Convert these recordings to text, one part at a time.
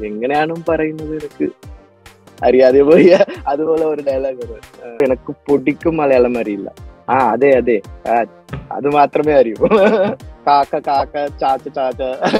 എങ്ങനെയാണ് പറയുന്നത് എനിക്ക് അറിയാതെ പോയി. അതുപോലെ ഒരു ഡയലോഗ്, എനക്ക് പൊടിക്കും മലയാളം അറിയില്ല. അതെ അതെ, അത് മാത്രമേ അറിയൂ. കാക്ക കാക്ക, ചാച്ച ചാച്ച,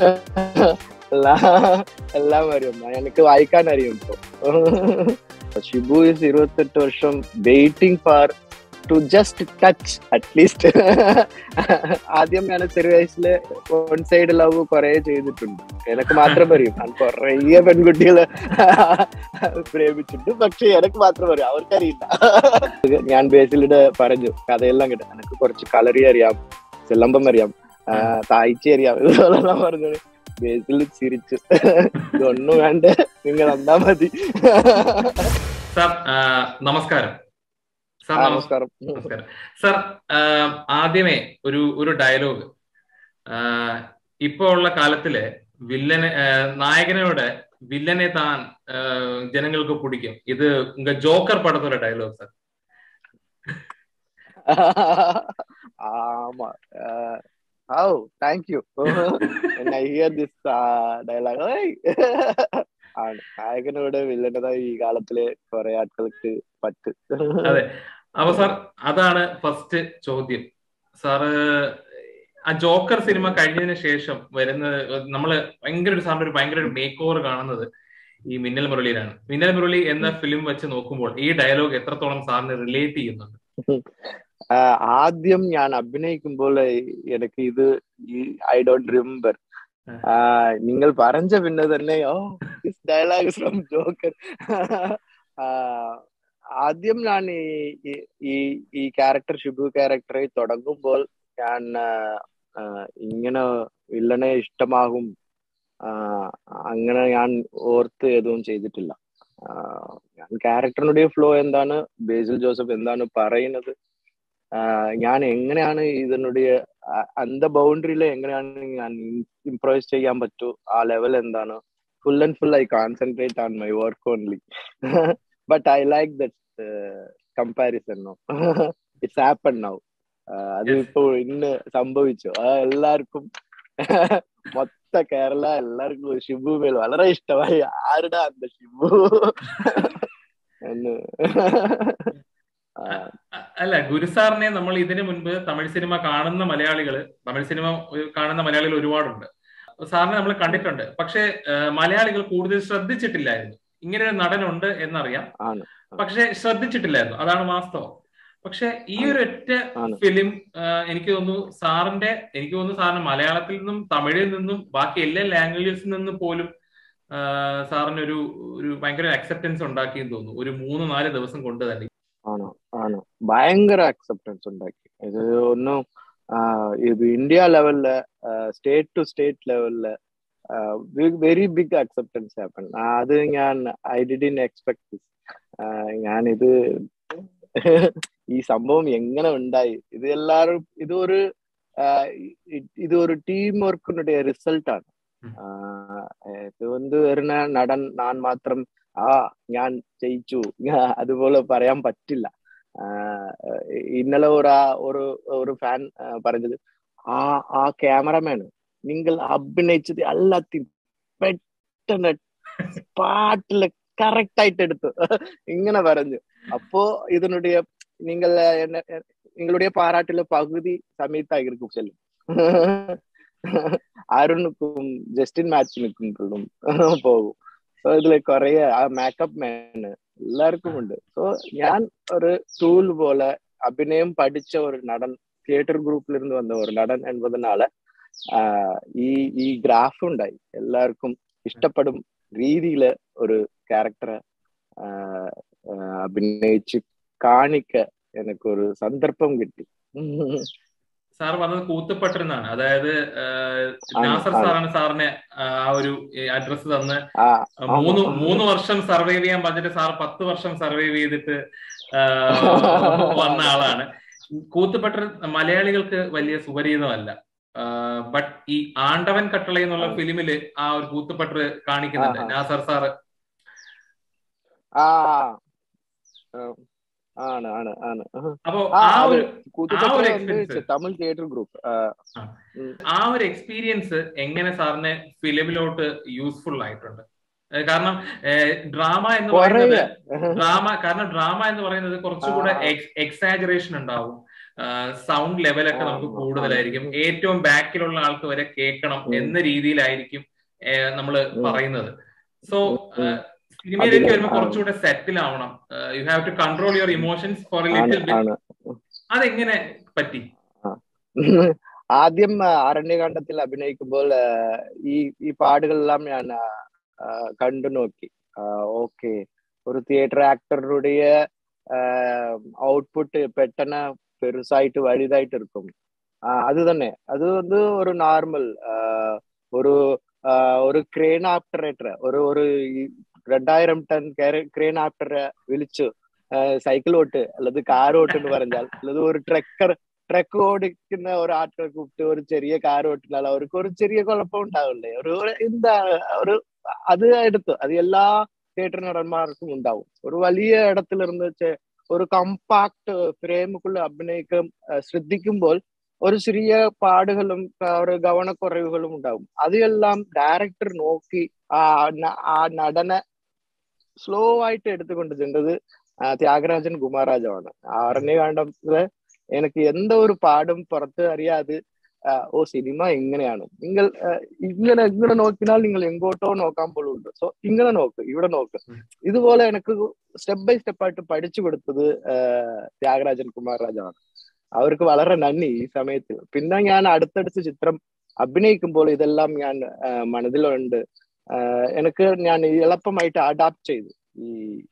എല്ലാം അറിയും. എനിക്ക് വായിക്കാൻ അറിയും ഇപ്പൊ. ഷിബു ഈസ് 28 വർഷം waiting for to just touch at least. ആദ്യം ഞാൻ ചെറിയ വയസ്സില് വൺ സൈഡ് ലവ് കുറെ ചെയ്തിട്ടുണ്ട്. എനക്ക് മാത്രം അറിയും. ഞാൻ കുറെ പെൺകുട്ടികളെ പ്രേമിച്ചിട്ടുണ്ട്, പക്ഷെ എനക്ക് മാത്രം അറിയും, അവർക്കറിയില്ല. ഞാൻ ബേസിലിടെ പറഞ്ഞു കഥയെല്ലാം കേട്ടു. എനക്ക് കുറച്ച് കളറി അറിയാം, ചിലമ്പം അറിയാം, താഴ്ച അറിയാം, ഇതെല്ലാം പറഞ്ഞു. ബേസിൽ ചിരിച്ചു, ഇതൊന്നും വേണ്ട, നിങ്ങൾ എന്താ മതി. സാർ നമസ്കാരം. നമസ്കാരം സാർ, ആദ്യമേ ഒരു ഡയലോഗ്, ഇപ്പൊ ഉള്ള കാലത്തിലെ നായകനോട് വില്ലനെ താൻ ജനങ്ങൾക്ക് പിടിക്കും, ഇത് ജോക്കർ പടത്തോടെ ഡയലോഗ് സാർ. ആമാ. Oh, thank you. When I hear this dialogue, നായകനോട് വില്ലൻ്റെതായി ഈ കാലത്തിലെ കുറെ ആൾക്കാർക്ക് പറ്റ്. അതെ. അപ്പൊ സാർ, അതാണ് ഫസ്റ്റ് ചോദ്യം. സാറ് ആ ജോക്കർ സിനിമ കഴിഞ്ഞതിന് ശേഷം വരുന്നത്, നമ്മള് സാറിന്റെ ഒരു ഭയങ്കര മേക്ക് ഓവർ കാണുന്നത് ഈ മിന്നൽ മുരളിയിലാണ്. മിന്നൽ മുരളി എന്ന ഫിലിം വെച്ച് നോക്കുമ്പോൾ ഈ ഡയലോഗ് എത്രത്തോളം സാറിന് റിലേറ്റ് ചെയ്യുന്നുണ്ട്? ആദ്യം ഞാൻ അഭിനയിക്കുമ്പോൾ എനിക്ക് ഇത് ഐ ഡോണ്ട് റിമെമ്പർ. നിങ്ങൾ പറഞ്ഞ പിന്നെ തന്നെ ദിസ് ഡയലോഗ് ഫ്രം ജോക്കർ. ആദ്യം ഞാൻ ഈ ക്യാരക്ടർ, ഷിബു ക്യാരക്ടറെ തുടങ്ങുമ്പോൾ ഞാൻ ഇങ്ങനെ വില്ലനെ ഇഷ്ടമാകും അങ്ങനെ ഞാൻ ഓർത്ത് ഏതും ചെയ്തിട്ടില്ല. ഞാൻ ക്യാരക്ടറിനുடைய ഫ്ലോ എന്താണ്, ബേസിൽ ജോസഫ് എന്താണ് പറയുന്നത്, ഞാൻ എങ്ങനെയാണ് ഇതിനുடைய அந்த ബൗണ്ടറിയില് എങ്ങനെയാണ് ഞാൻ ഇംപ്രൈസ് ചെയ്യാൻ പറ്റൂ, ആ ലെവൽ എന്താണ്, full and full I concentrate on my work only. But I like that comparison no. It's happen now. അത് ഇപ്പോ ഇന്ന് സംഭവിച്ചു. എല്ലാവർക്കും മൊത്ത കേരള എല്ലാവർക്കും ഷിബു മേൽ വളരെ ഇഷ്ടമായി. ആരുടെ അന്ത ഷിബു എന്ന്. അല്ല, ഗുരുസാറിനെ നമ്മൾ ഇതിനു മുൻപ് തമിഴ് സിനിമ കാണുന്ന മലയാളികൾ ഒരുപാടുണ്ട്. സാറിനെ നമ്മൾ കണ്ടിട്ടുണ്ട്, പക്ഷെ മലയാളികൾ കൂടുതൽ ശ്രദ്ധിച്ചിട്ടില്ലായിരുന്നു. ഇങ്ങനെ ഒരു നടനുണ്ട് എന്നറിയാം, പക്ഷെ ശ്രദ്ധിച്ചിട്ടില്ലായിരുന്നു, അതാണ് വാസ്തവം. പക്ഷെ ഈ ഒരു ഒറ്റ ഫിലിം എനിക്ക് തോന്നുന്നു സാറിന് മലയാളത്തിൽ നിന്നും തമിഴിൽ നിന്നും ബാക്കി എല്ലാ ലാംഗ്വേജസിൽ നിന്നും പോലും സാറിന് ഒരു ഭയങ്കര അക്സെപ്റ്റൻസ് ഉണ്ടാക്കിയെന്ന് തോന്നുന്നു, ഒരു 3-4 ദിവസം കൊണ്ട് തന്നെ. ആണ് ഭയങ്കര അക്സെപ്റ്റൻസ് ഉണ്ടാക്കി. ഇത് ഒന്നും ഇത് ഇന്ത്യ ലെവലില്, സ്റ്റേറ്റ് ടു സ്റ്റേറ്റ് ലെവലില് വെരി ബിഗ് അക്സെപ്റ്റൻസ് ഹാപ്പൻ. അത് ഐ ഡിഡ്ന്റ് എക്സ്പെക്ട് ദിസ്. ഞാനിത് ഈ സംഭവം എങ്ങനെ ഉണ്ടായി, ഇത് എല്ലാരും ഇതൊരു ടീം വർക്കിനുடைய റിസൾട്ടാണ്. ഇത് വരുന്ന നടൻ ഞാൻ മാത്രം ഞാൻ ജയിച്ചു അതുപോലെ പറയാൻ പറ്റില്ല. ഇന്നലെ ഒരു ഫാൻ പറഞ്ഞത്, ആ ക്യാമറമാന് നിങ്ങൾ അഭിനയിച്ചത് എല്ലാത്തിനും പെട്ടെന്ന് പാട്ടില് കറക്റ്റ് ആയിട്ട് എടുത്തു ഇങ്ങനെ പറഞ്ഞു. അപ്പോ ഇതിനുடைய നിങ്ങളുടെ പാരാട്ടില് പകുതി സമയത്തായിരിക്കും ചെല്ലും. അരുണുക്കും ജസ്റ്റിൻ മാച്ചിനും പോകും. സോ ഇതില് കുറെ മേക്കപ്പ് മാന് എല്ലാവർക്കും ഉണ്ട്. സോ ഞാൻ ഒരു ടൂൾ പോലെ അഭിനയം പഠിച്ച ഒരു നടൻ, തിയേറ്റർ ഗ്രൂപ്പിൽ നിന്ന് വന്ന ഒരു നടൻ എന്നതിനാല് ഈ ഗ്രാഫ് ഉണ്ടായി. എല്ലാവർക്കും ഇഷ്ടപ്പെടും രീതിയില് ഒരു ക്യാരക്ടറെ അഭിനയിച്ച് കാണിക്ക എനിക്കൊരു സന്ദർഭം കിട്ടി. സാർ പറഞ്ഞത് കൂത്തുപെട്ടെന്നാണ്, അതായത് നാസർ സാറാണ് സാറിനെ ആ ഒരു അഡ്രസ് തന്ന് 3 വർഷം സർവൈവ് ചെയ്യാൻ പറഞ്ഞിട്ട് സാർ 10 വർഷം സർവൈവ് ചെയ്തിട്ട് വന്ന ആളാണ്. കൂത്തുപെട്ടൻ മലയാളികൾക്ക് വലിയ സുപരിചിതമല്ല. ബട്ട് ഈ ആണ്ടവൻ കട്ടള എന്നുള്ള ഫിലിമില് ആ ഒരു കൂത്തുപെട്ടർ കാണിക്കുന്നുണ്ട് നാസർ സാറ്. അപ്പോ തമിഴ് തിയേറ്റർ ഗ്രൂപ്പ് ആ ഒരു എക്സ്പീരിയൻസ് എങ്ങനെ സാറിന് ഫിലിമിലോട്ട് യൂസ്ഫുൾ ആയിട്ടുണ്ട്? കാരണം ഡ്രാമ എന്ന് കാരണം ഡ്രാമ എന്ന് പറയുന്നത് കുറച്ചുകൂടെ എക്സാജറേഷൻ ഉണ്ടാവും, സൗണ്ട് ലെവലൊക്കെ നമുക്ക് കൂടുതലായിരിക്കും, ഏറ്റവും ബാക്കിലുള്ള ആൾക്ക് വരെ കേൾക്കണം എന്ന രീതിയിലായിരിക്കും നമ്മൾ പറയുന്നത്. സോ സിനിമയിലേക്ക് വരുമ്പോൾ കുറച്ചുകൂടെ സെറ്റിൽ ആവണം, you have to control your emotions for a little bit. അതെങ്ങനെ പറ്റി? ആദ്യം അരണ്യകാണ്ഡത്തിൽ അഭിനയിക്കുമ്പോൾ ഈ പാടുകളെല്ലാം ഞാൻ കണ്ടു നോക്കി. ഓക്കെ, ഒരു തിയേറ്റർ ആക്ടറുടെ ഔട്ട്പുട്ട് പെട്ടെന്ന് പെരുസായിട്ട് വലുതായിട്ട് இருக்கும். അത് തന്നെ, അത് ഒരു നോർമൽ ഒരു ക്രെയിൻ ഓപ്പറേറ്റർ, ഒരു 2000 ടൺ ക്രെയിൻ ഓപ്പറേറ്ററെ വിളിച്ചു സൈക്കിൾ ഓട്ട് അല്ലത് കാർ ഓട്ട് എന്ന് പറഞ്ഞാൽ, അല്ലത് ഒരു ട്രക്ക് ഓടിക്കുന്ന ഒരാട്ടെ കൂപ്പിട്ട് ഒരു ചെറിയ കാർ ഓട്ടിനാൽ അവർക്ക് ഒരു ചെറിയ കുഴപ്പം ഉണ്ടാവില്ലേ? അത് എടുത്ത് അത് എല്ലാ തിയേറ്റർ നടന്മാർക്കും ഉണ്ടാവും. ഒരു വലിയ ഇടത്തിലിരുന്ന് ഒരു കമ്പാക്ട് ഫ്രെയിമുക്കുള്ള അഭിനയിക്കും ശ്രദ്ധിക്കുമ്പോൾ ഒരു ചെറിയ പാടുകളും ഒരു ഗവനക്കുറവുകളും ഉണ്ടാവും. അതെല്ലാം ഡയറക്ടർ നോക്കി ആ നടനെ സ്ലോ ആയിട്ട് എടുത്തുകൊണ്ട് ചെന്നത് ത്യാഗരാജൻ കുമാരരാജാവാണ്. അരണ്യകാണ്ഡത്തില് എനിക്ക് എന്ത ഒരു പാടും പുറത്ത് അറിയാതെ സിനിമ എങ്ങനെയാണ്, ഇങ്ങനെ നോക്കിയാൽ നിങ്ങൾ എങ്ങോട്ടോ നോക്കാൻ പോലും ഉണ്ട്. സോ ഇങ്ങനെ നോക്ക്, ഇവിടെ നോക്ക്. ഇതുപോലെ എനിക്ക് സ്റ്റെപ്പ് ബൈ സ്റ്റെപ്പ് ആയിട്ട് പഠിച്ചു കൊടുത്തത് ത്യാഗരാജൻ കുമാരരാജാവാണ്. അവർക്ക് വളരെ നന്ദി ഈ സമയത്തിൽ. പിന്നെ ഞാൻ അടുത്തടുത്ത് ചിത്രം അഭിനയിക്കുമ്പോൾ ഇതെല്ലാം ഞാൻ മനസ്സിലുണ്ട്. ഞാൻ എളുപ്പമായിട്ട് അഡാപ്റ്റ് ചെയ്തു ഈ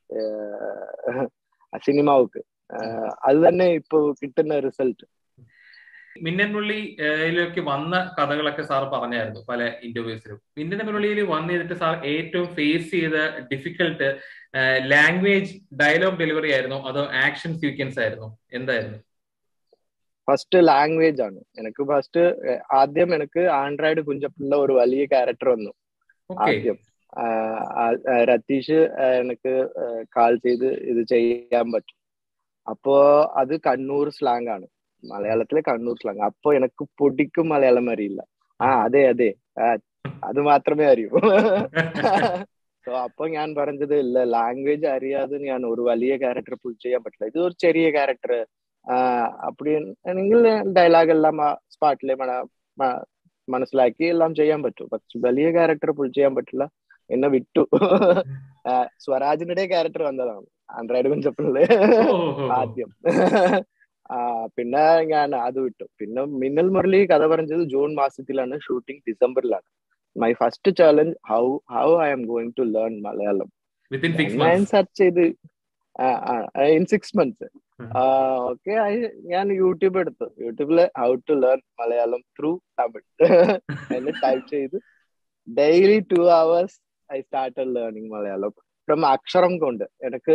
സിനിമാവുക്ക്. അത് തന്നെ ഇപ്പൊ കിട്ടുന്ന റിസൾട്ട്. മിന്നൻമുള്ളിയിലേക്ക് വന്ന കഥകളൊക്കെ സാർ പറഞ്ഞായിരുന്നു പല ഇന്റർവ്യൂസിലും. മിന്നൻമുള്ളിയിൽ വന്നിട്ട് സാർ ഏറ്റവും ഫേസ് ചെയ്ത ഡിഫിക്കൽട്ട് ലാംഗ്വേജ് ഡയലോഗ് ഡെലിവറി ആയിരുന്നു അതോ ആക്ഷൻ സീക്വൻസ് ആയിരുന്നു? എന്തായിരുന്നു? ഫസ്റ്റ് ലാംഗ്വേജ് ആണ്. ആദ്യം എനിക്ക് ആൻഡ്രോയിഡ് കുഞ്ചപ്പിള്ള ഒരു വലിയ ക്യാരക്ടർ വന്നു. ആദ്യം രതീഷ് എനിക്ക് കാൾ ചെയ്ത് ഇത് ചെയ്യാൻ പറ്റും. അപ്പോ അത് കണ്ണൂർ സ്ലാങ് ആണ്, മലയാളത്തിലെ കണ്ണൂർ സ്ലാങ്. അപ്പൊ എനിക്ക് പൊടിക്കും മലയാളം അറിയില്ല. അതെ അത് മാത്രമേ അറിയൂ. സോ അപ്പൊ ഞാൻ പറഞ്ഞത് ഇല്ല, ലാംഗ്വേജ് അറിയാതെ ഞാൻ ഒരു വലിയ ക്യാരക്ടർ പുൾ ചെയ്യാൻ പറ്റില്ല. ഇത് ഒരു ചെറിയ ക്യാരക്ടർ அப்படிങ്കിൽ ഡയലോഗ് എല്ലാം സ്പോട്ടിലെ മനസ്സിലാക്കി എല്ലാം ചെയ്യാൻ പറ്റും. പക്ഷെ വലിയ ക്യാരക്ടർ പുൾ ചെയ്യാൻ പറ്റില്ല, എന്നെ വിട്ടു. സ്വരാജിനുടെ ക്യാരക്ടർ വന്നതാണ് ആൻഡ്രോയിഡ് കുഞ്ചപ്പിള്ളി ആദ്യം. പിന്നെ ഞാൻ അത് വിട്ടു. പിന്നെ മിന്നൽ മുരളി കഥ പറഞ്ഞത് ജൂൺ മാസത്തിലാണ്, ഷൂട്ടിംഗ് ഡിസംബറിലാണ്. My first challenge how I am going to learn Malayalam. ഞാൻ സെർച്ച് ചെയ്ത് in 6 months. ഓക്കെ, ഞാൻ യൂട്യൂബ് എടുത്തു. യൂട്യൂബില് how to learn Malayalam through Tamil എന്ന് ടൈപ്പ് ചെയ്ത് daily 2 hours I started learning Malayalam from അക്ഷരം കൊണ്ട്. എനിക്ക്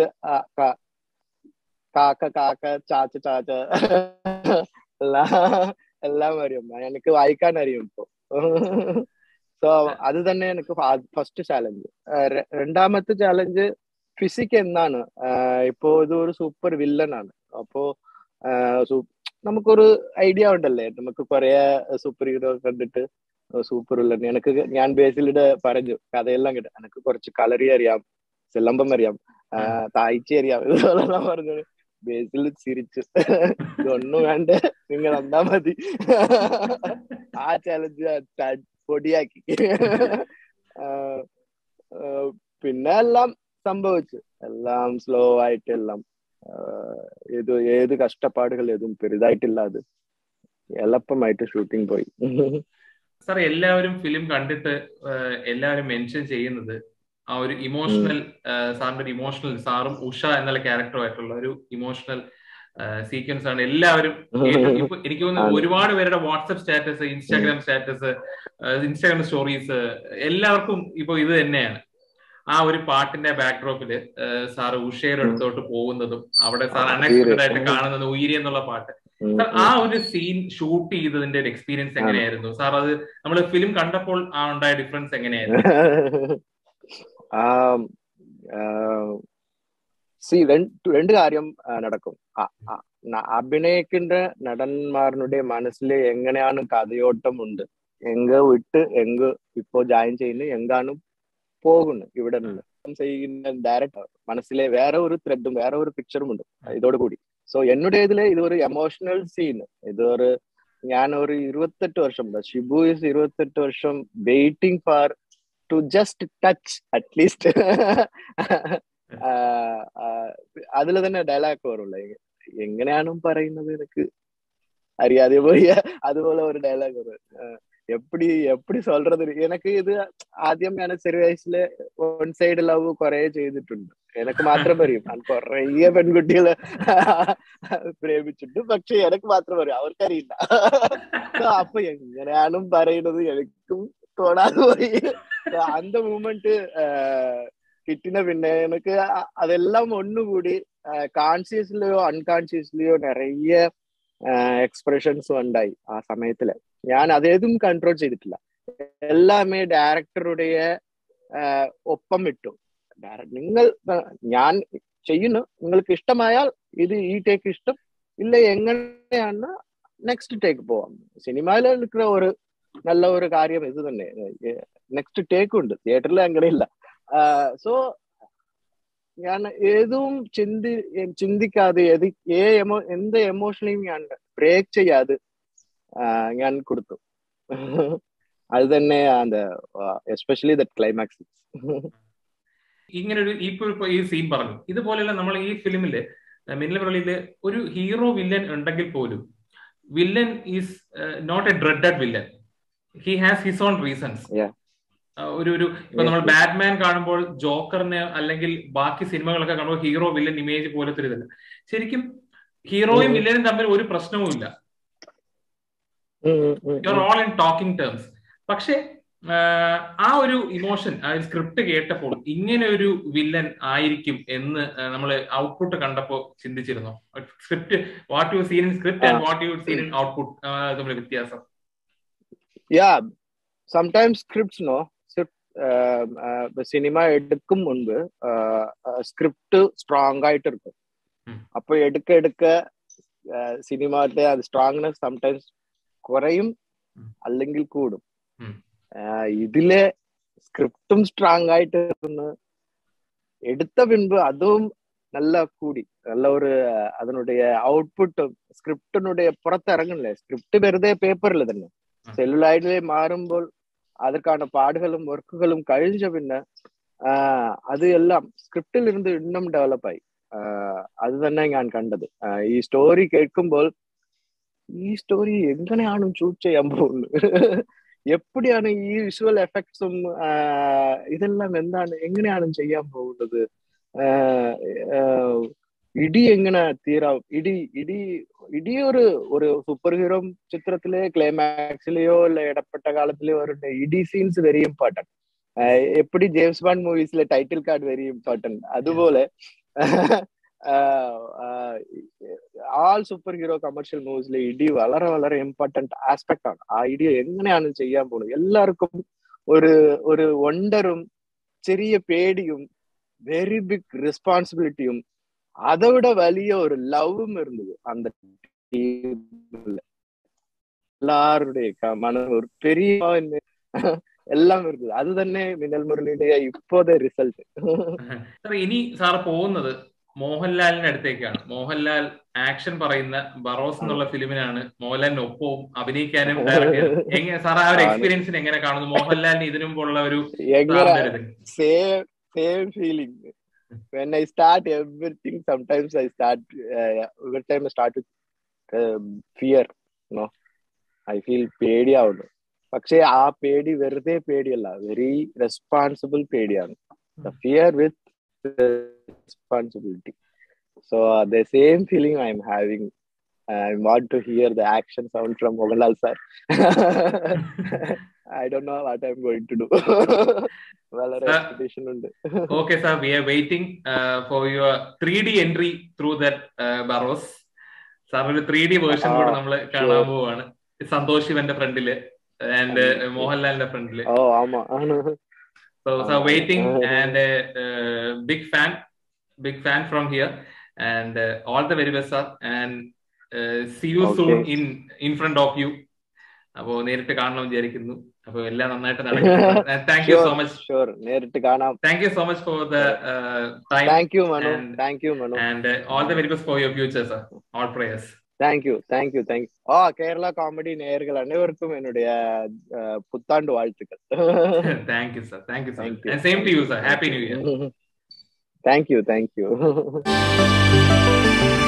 കാക്ക കാക്ക ചാച്ച ചാച്ച എല്ലാം അറിയും. എനിക്ക് വായിക്കാൻ അറിയും ഇപ്പൊ. സോ അത് തന്നെ എനിക്ക് ഫസ്റ്റ് ചാലഞ്ച്. രണ്ടാമത്തെ ചാലഞ്ച് ഫിസിക് എന്നാണ്. ഇപ്പോ ഇത് ഒരു സൂപ്പർ വില്ലൻ ആണ്. അപ്പോ നമുക്കൊരു ഐഡിയ ഉണ്ടല്ലേ, നമുക്ക് കുറെ സൂപ്പർ ഹീറോ കണ്ടിട്ട് സൂപ്പർ വില്ലൻ. ഞാൻ ബേസിലിടെ പറഞ്ഞു കഥയെല്ലാം കേട്ട്, എനിക്ക് കുറച്ച് കളറി അറിയാം, സിലമ്പം അറിയാം, തായ്ച്ചി അറിയാം, ഇതെല്ലാം പറഞ്ഞു. ബേസിൽ ചിരിച്ചു, ഇതൊന്നും വേണ്ട, നിങ്ങൾ എന്താ മതി. ആ ചാലഞ്ച് പൊടിയാക്കി. പിന്നെ എല്ലാം സംഭവിച്ചു, എല്ലാം സ്ലോ ആയിട്ട് എല്ലാം ഏത് കഷ്ടപ്പാടുകൾ ഏതും പെരിതായിട്ടില്ലാതെ എളുപ്പമായിട്ട് ഷൂട്ടിംഗ് പോയി. സാർ, എല്ലാവരും ഫിലിം കണ്ടിട്ട് എല്ലാവരും മെൻഷൻ ചെയ്യുന്നത് ആ ഒരു ഇമോഷണൽ, സാറിന്റെ ഒരു ഇമോഷണൽ, സാറും ഉഷ എന്നുള്ള ക്യാരക്ടറുമായിട്ടുള്ള ഒരു ഇമോഷണൽ സീക്വൻസ് ആണ്. എല്ലാവരും ഇപ്പൊ എനിക്ക് തോന്നുന്നു ഒരുപാട് പേരുടെ WhatsApp status, Instagram status, Instagram stories എല്ലാവർക്കും ഇപ്പൊ ഇത് തന്നെയാണ്. ആ ഒരു പാട്ടിന്റെ ബാക്ക്ഡ്രോപ്പില് സാറ് ഉഷയുടെ അടുത്തോട്ട് പോകുന്നതും അവിടെ സാർ അൺഎക്സ്പെക്ടഡ് ആയിട്ട് കാണുന്നത് ഉയിരി എന്നുള്ള പാട്ട്. സാർ, ആ ഒരു സീൻ ഷൂട്ട് ചെയ്തതിന്റെ ഒരു എക്സ്പീരിയൻസ് എങ്ങനെയായിരുന്നു സാർ? അത് നമ്മള് ഫിലിം കണ്ടപ്പോൾ ആ ഉണ്ടായ ഡിഫറൻസ് എങ്ങനെയായിരുന്നു? രണ്ട് കാര്യം നടക്കും. അഭിനയിക്കുന്ന നടന്മാരുടെ മനസ്സിൽ എങ്ങനെയാണ് കഥയോട്ടം ഉണ്ട്, എങ്ക വിട്ട് എങ്ക ഇപ്പോ ജോയിൻ ചെയ്യുന്നു, എങ്കാണ് പോകുന്നു ഇവിടെ നിന്ന് ചെയ്യുന്ന ഡയറക്റ്റ് മനസ്സിലെ വേറെ ഒരു ത്രെഡും വേറെ ഒരു പിക്ചറും ഉണ്ട് ഇതോട് കൂടി. സോ என்னுடைய இதுல இது ஒரு எமோஷனல் சீன். இது ஒரு ഞാൻ ഒരു 28 വർഷം ഷിബു ഇസ് 28 വർഷം waiting for to just touch at least. അതിൽ തന്നെ ഡയലോഗ് വരുള്ളൂ. എങ്ങനെയാണ് പറയുന്നത് എനിക്ക് അറിയാതെ പോയി. അതുപോലെ ഒരു ഡയലോഗ് വരും. எப்படி சொல்றது எனக்கு ഇത് ആദ്യം ഞാൻ ചെറിയ വയസ്സില് വൺ സൈഡ് ലവ് കുറെ ചെയ്തിട്ടുണ്ട്. എനിക്ക് മാത്രം പറയും. ഞാൻ കുറെ പെൺകുട്ടികളെ പ്രേമിച്ചിട്ടുണ്ട്. പക്ഷെ എനിക്ക് മാത്രം പറയും, അവർക്കറിയില്ല. അപ്പൊ എങ്ങനെയാണ് പറയുന്നത് എനിക്കും തോന്നാതെ പോയി. அந்த மூமெண்ட் കിട്ടിന പിന്നെ எனக்கு അതെല്ലാം ഒന്നുകൂടി കോൺഷ്യസ്ലിയോ അൺകോൺഷ്യസ്ലിയോ നിറയെ എക്സ്പ്രഷൻസ് ഉണ്ടായി ആ സമയത്തില്. ഞാൻ അതേതും കൺട്രോൾ ചെയ്തിട്ടില്ല. എല്ലാമേ ഡയറക്ടറുടെ ഒപ്പം വിട്ടു. നിങ്ങൾ ഞാൻ ചെയ്യുന്നു, നിങ്ങൾക്ക് ഇഷ്ടമായാൽ ഇത് ഈ ടേക്ക് ഇഷ്ടം ഇല്ല, എങ്ങനെയാണ് നെക്സ്റ്റ് ടേക്ക് പോവാം. സിനിമയിൽ നിൽക്കുന്ന ഒരു നല്ല ഒരു കാര്യം ഇത് തന്നെ. നെക്സ്റ്റ് ടേക്ക് ഉണ്ട്, തിയേറ്ററിൽ അങ്ങനെയില്ല. സോ ഞാൻ ഏതും ചിന്തിക്കാതെ എന്ത് എമോഷനെയും ഞാൻ ബ്രേക്ക് ചെയ്യാതെ ഞാൻ കൊടുത്തു. അത് തന്നെ എസ്പെഷ്യലി ദാറ്റ് ക്ലൈമാക്സ്. ഇങ്ങനൊരു ഈ സീൻ പറഞ്ഞു ഇതുപോലെയുള്ള നമ്മൾ ഈ ഫിലിമില് മിന്നൽ മുരളിയില് ഒരു ഹീറോ വില്ലൻ ഉണ്ടെങ്കിൽ പോലും villain is not a dreaded villain. He has his own reasons. ഇപ്പൊ നമ്മൾ ബാറ്റ്മാൻ കാണുമ്പോൾ ജോക്കറിന് അല്ലെങ്കിൽ ബാക്കി സിനിമകളൊക്കെ കാണുമ്പോൾ ഹീറോ വില്ലൻ ഇമേജ് പോലത്തെ ഒരു ഇതല്ല. ശരിക്കും ഹീറോയും വില്ലനും തമ്മിൽ ഒരു പ്രശ്നവും ഇല്ല. You are all in talking terms. പക്ഷെ ആ ഒരു ഇമോഷൻ ആ സ്ക്രിപ്റ്റ് കേട്ടപ്പോൾ ഇങ്ങനെ ഒരു വില്ലൻ ആയിരിക്കും എന്ന് നമ്മൾ ഔട്ട്പുട്ട് കണ്ടപ്പോ ചിന്തിച്ചിരുന്നോ? Script what you seen in script and what you seen in output തമ്മിൽ വ്യത്യാസം? സംടൈംസ് സ്ക്രിപ്റ്റ്സ് സിനിമ എടുക്കും മുൻപ് സ്ക്രിപ്റ്റ് സ്ട്രോങ് ആയിട്ട് എടുക്കും. അപ്പൊ എടുക്ക സിനിമയുടെ അത് സ്ട്രോങ്നെസ് സംടൈംസ് കുറയും അല്ലെങ്കിൽ കൂടും. ഇതിലെ സ്ക്രിപ്റ്റും സ്ട്രോങ് ആയിട്ട് എടുത്ത പിൻപ് അതും നല്ല കൂടി നല്ല ഒരു അതിനുடைய ഔട്ട്പുട്ടും സ്ക്രിപ്റ്റിനുடைய പുറത്തിറങ്ങണില്ലേ. സ്ക്രിപ്റ്റ് വെറുതെ പേപ്പറിൽ തന്നെ സെല്ലുലായിഡിലെ മാറുമ്പോൾ அதற்கான പാടുകളും വർക്കുകളും കഴിഞ്ഞ പിന്നെ അത് എല്ലാം സ്ക്രിപ്റ്റിൽ ഇരുന്ന് ഇന്നും ഡെവലപ്പ് ആയി. അത് തന്നെ ഞാൻ കണ്ടത്. ഈ സ്റ്റോറി കേൾക്കുമ്പോൾ ഈ സ്റ്റോറി എങ്ങനെയാണ് ഷൂട്ട് ചെയ്യാൻ പോകുന്നത്, എപ്പടിയാണ് ഈ വിഷ്വൽ എഫക്ട്സും ഇതെല്ലാം എങ്ങനെയാണ് ചെയ്യാൻ പോകുന്നത്, ഇടി എങ്ങനെ തീരാവും, ഇടി ഒരു സൂപ്പർ ഹീറോ ചിത്രത്തിലെ ക്ലൈമാക്സിലെയോ അല്ല ഇടപ്പെട്ട കാലത്തിലെയോ വരുന്ന ഇടി സീൻസ് വെരി ഇമ്പോർട്ടന്റ്. എപ്പടി ജെയിംസ് ബോണ്ട് മൂവീസിലെ ടൈറ്റിൽ കാർഡ് വെരി ഇമ്പോർട്ടന്റ്, അതുപോലെ ആൾ സൂപ്പർ ഹീറോ കമേഴ്ഷ്യൽ മൂവീസിലെ ഇടി വളരെ വളരെ ഇമ്പോർട്ടന്റ് ആസ്പെക്ട് ആണ്. ആ ഇടി എങ്ങനെയാണ് ചെയ്യാൻ പോകുന്നത്, എല്ലാവർക്കും ഒരു വണ്ടറും ചെറിയ പേടിയും വെരി ബിഗ് റെസ്പോൺസിബിലിറ്റിയും அதை விட വലിയ ஒரு லவ்வும் இருந்தது அந்த டீம்ல. எல்லாருடைய மனம் ஒரு பெரிய എല്ലാം ഇരുന്നത്. അത് തന്നെ മിന്നൽ മുരളിയുടെ ഇപ്പോഴത്തെ റിസൾട്ട്. ഇനി സാർ പോകുന്നത് മോഹൻലാലിന്റെ അടുത്തേക്കാണ്. മോഹൻലാൽ ആക്ഷൻ പറയുന്ന ബറോസ് എന്നുള്ള ഫിലിമിനാണ് മോഹൻലാലിന് ഒപ്പവും അഭിനയിക്കാനും സാർ ആ ഒരു എക്സ്പീരിയൻസിന് എങ്ങനെ കാണുന്നു? മോഹൻലാലിന് ഇതിനു മുമ്പുള്ള ഒരു same feeling. When I start everything, sometimes I start every time I start with fear. I feel പേടിയാവുന്നു. പക്ഷെ ആ പേടി വെറുതെ പേടിയല്ല, വെരി റെസ്പോൺസിബിൾ പേടിയാണ്. The fear with responsibility. So the same feeling I am having. I want to hear the action sound from Mohanlal sir. I don't know what I'm going to do. വളരെ expectation ഉണ്ട്. Okay sir, we are waiting for your 3D entry through that Barros. Sir ഒരു 3D version കൂടെ നമ്മൾ കാണാൻ പോവാണ്. സന്തോഷ് ഇവന്റെ ഫ്രണ്ടില് and മോഹൻലാലിന്റെ ഫ്രണ്ടില്. ആമാ. So sir waiting and big fan from here and all the very best sir and see you soon in front of you. അപ്പോ നേരിട്ട് കാണണം വിചാരിക്കുന്നു. അപ്പൊ എല്ലാം നന്നായിട്ട് നടക്കട്ടെ. Thank you so much. നേരിട്ട് കാണാം. Thank you so much for the time. Thank you Manu. Thank you Manu. And all the very best for your future sir. All prayers. Thank you. Kerala comedy நேயர்கள் அனைவருக்கும் என்னுடைய புத்தாண்டு வாழ்த்துக்கள். Thank you sir. Thank you sir. And same to you sir. Happy New Year. Thank you.